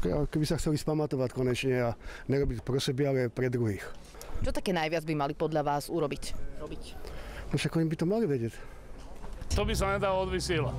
Keby sa chceli spamatovať konečne a nerobiť pro sebe, ale pre druhých. Čo také najviac by mali podľa vás robiť? No však oni by to mali vedieť. To by sa nedalo odvysielať.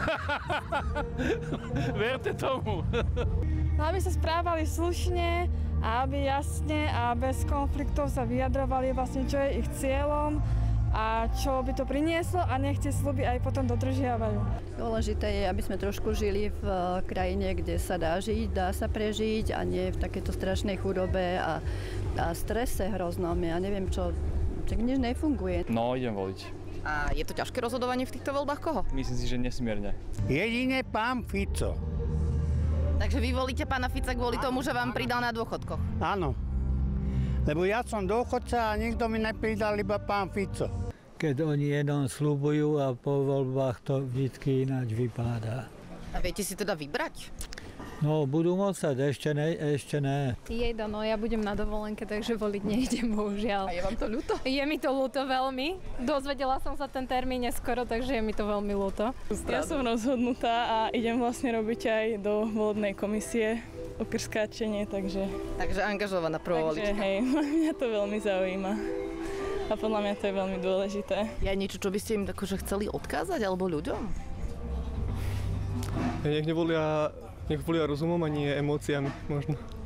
Verte tomu. Aby sa správali slušne a aby jasne a bez konfliktov sa vyjadrovali vlastne, čo je ich cieľom a čo by to prinieslo a nech tie sľuby aj potom dodržiavajú. Dôležité je, aby sme trošku žili v krajine, kde sa dá žiť, dá sa prežiť a nie v takéto strašnej chudobe a strese hroznom. Ja neviem, čo nič nefunguje. No, idem voliť. A je to ťažké rozhodovanie v týchto voľbách koho? Myslím si, že nesmierne. Jedine pán Fico. Takže vy volíte pána Fica kvôli tomu, že vám pridal na dôchodkoch? Áno. Lebo ja som dôchodca a nikto mi nepridal, iba pán Fico. Keď oni jednom sľubujú a po voľbách to vždycky ináč vypadá. A viete si teda vybrať? No, budú môcť, ešte ne. Jejda, no ja budem na dovolenke, takže voliť nejdem, bohužiaľ. A je vám to ľúto? Je mi to ľúto veľmi. Dozvedela som sa ten termín neskoro, takže je mi to veľmi ľúto. Ja som rozhodnutá a idem vlastne robiť aj do volebnej komisie okrskáčenie, takže... Takže angažovaná prvovolička. Takže hej, mňa to veľmi zaujíma. A podľa mňa to je veľmi dôležité. Je niečo, čo by ste im akože chceli odkázať alebo ľuďom? Nech volia rozumom a nie emóciami možno.